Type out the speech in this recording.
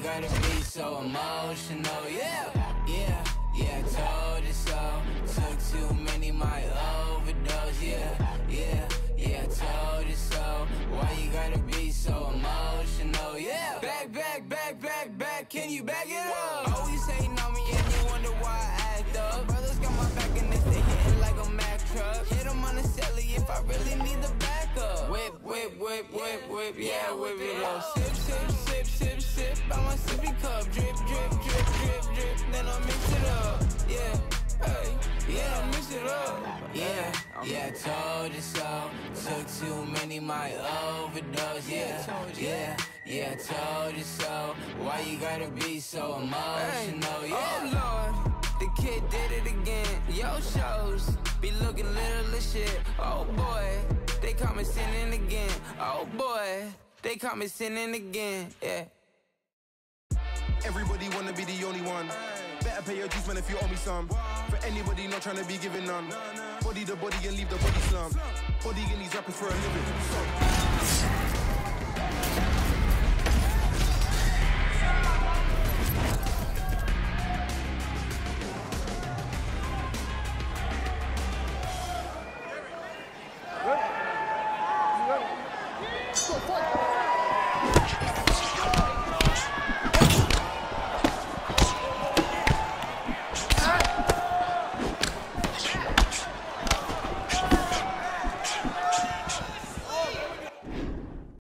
gotta be so emotional? Yeah, yeah, yeah, I told you so. Took too many, my overdose. Yeah, yeah, yeah, I told you so. Why you gotta be so emotional? Yeah, back, can you back it up? Always hating on me and you wonder why I act up. Brothers got my back and they hitting like a Mack truck. Hit them on the celly if I really need the backup. Whip, yeah, whip it up. Sip, by my sippy cup. Drip, then I mix it up. Yeah, hey, yeah, I mix it up. Yeah, I told you so. Took too many, my overdose. Yeah, I told you so. Why you gotta be so emotional? Hey, yeah. Oh Lord, the kid did it again. Yo shows be looking little as shit. Oh boy, they caught me sinning again. Oh boy, they caught me sinning again. Yeah. Everybody wanna be the only one. Better pay your dues, man, if you owe me some. For anybody not trying to be given none. Body the body and leave the body slump. Body in these rappers for a living.